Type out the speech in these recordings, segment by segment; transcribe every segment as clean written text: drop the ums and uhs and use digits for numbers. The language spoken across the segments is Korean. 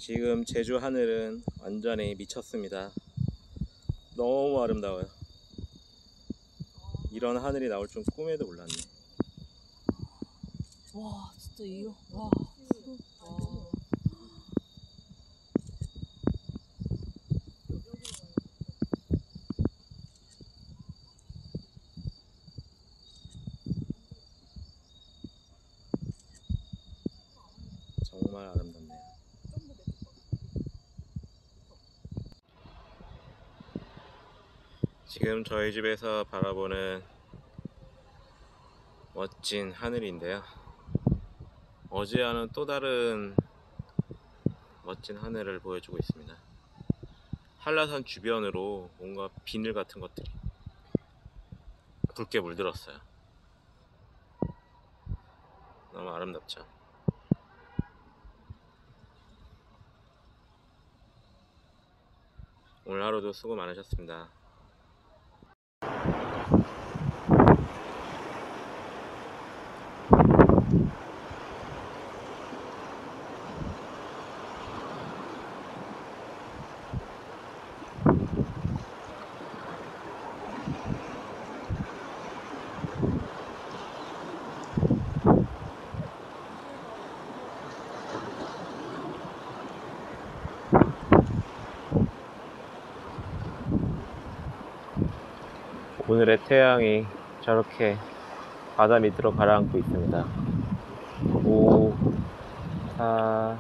지금 제주 하늘은 완전히 미쳤습니다. 너무 아름다워요. 이런 하늘이 나올 줄 꿈에도 몰랐네. 와 진짜 이거 와. 정말 아름답네요. 지금 저희 집에서 바라보는 멋진 하늘인데요. 어제와는 또 다른 멋진 하늘을 보여주고 있습니다. 한라산 주변으로 뭔가 비늘 같은 것들이 붉게 물들었어요. 너무 아름답죠. 오늘 하루도 수고 많으셨습니다. 오늘의 태양이 저렇게 바다 밑으로 가라앉고 있습니다. 5, 4,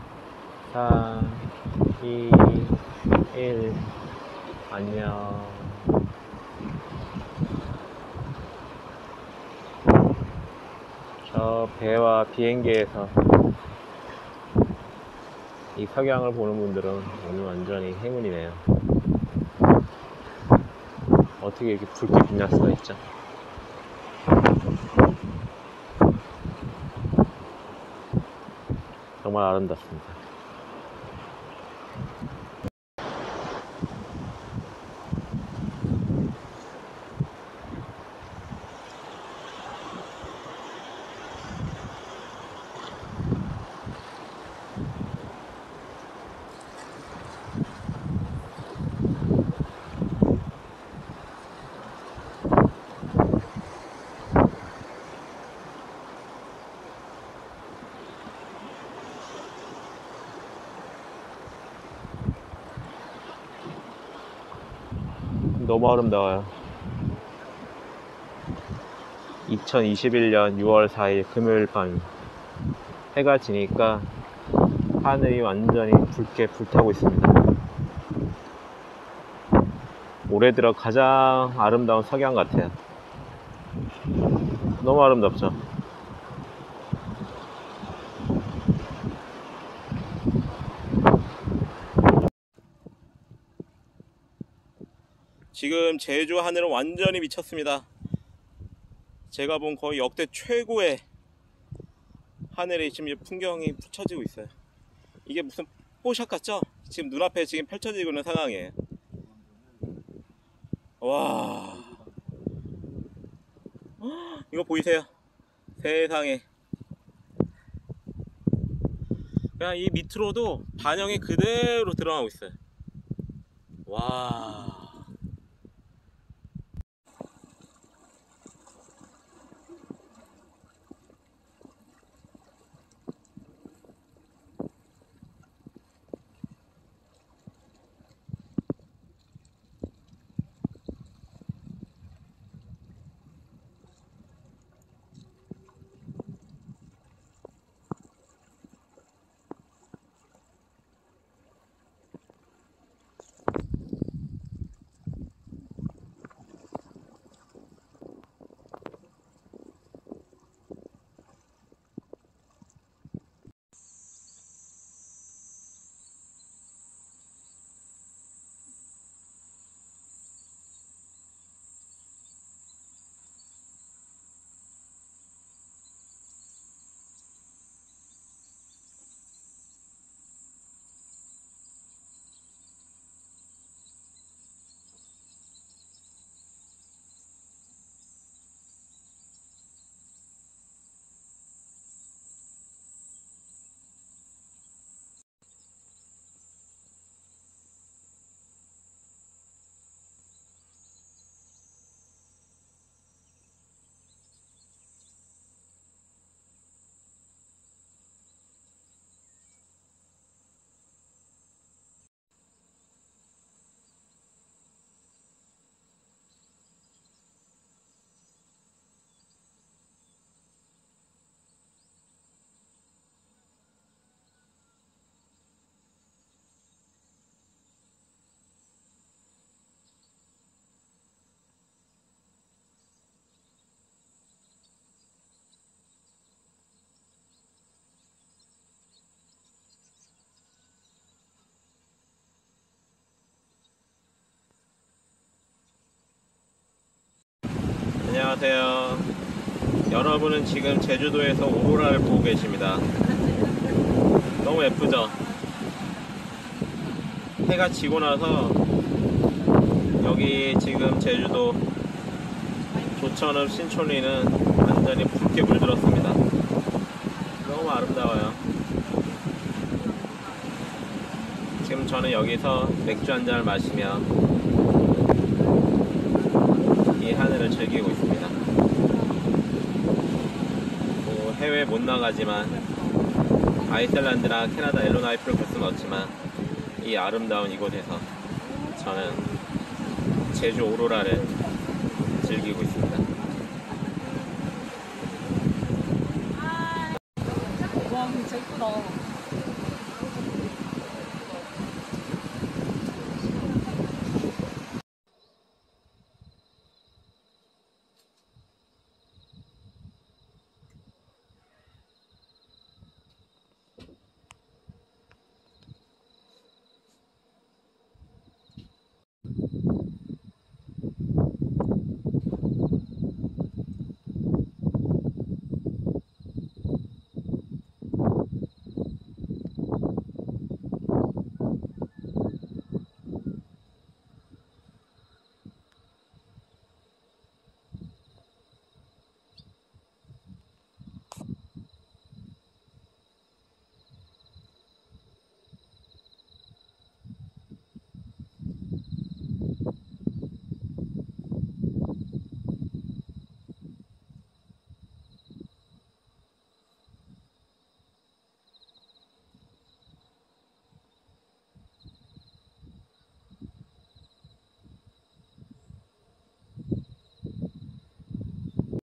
3, 2, 1 안녕. 저 배와 비행기에서 이 석양을 보는 분들은 오늘 완전히 행운이네요. 어떻게 이렇게 붉게 빛날 수가 있죠? 정말 아름답습니다. 너무 아름다워요. 2021년 6월 4일 금요일 밤 해가 지니까 하늘이 완전히 붉게 불타고 있습니다. 올해 들어 가장 아름다운 석양 같아요. 너무 아름답죠? 지금 제주 하늘은 완전히 미쳤습니다. 제가 본 거의 역대 최고의 하늘이 지금 풍경이 펼쳐지고 있어요. 이게 무슨 뽀샷 같죠? 지금 눈앞에 지금 펼쳐지고 있는 상황이에요. 와, 이거 보이세요? 세상에. 그냥 이 밑으로도 반영이 그대로 드러나고 있어요. 와. 안녕하세요. 여러분은 지금 제주도에서 오로라를 보고 계십니다. 너무 예쁘죠? 해가 지고 나서 여기 지금 제주도 조천읍 신촌리는 완전히 붉게 물들었습니다. 너무 아름다워요. 지금 저는 여기서 맥주 한 잔을 마시며 이 하늘을 즐기고 있습니다. 뭐 해외 못 나가지만 아이슬란드나 캐나다 엘로나이프를 볼 수는 없지만 이 아름다운 이곳에서 저는 제주 오로라를 즐기고 있습니다.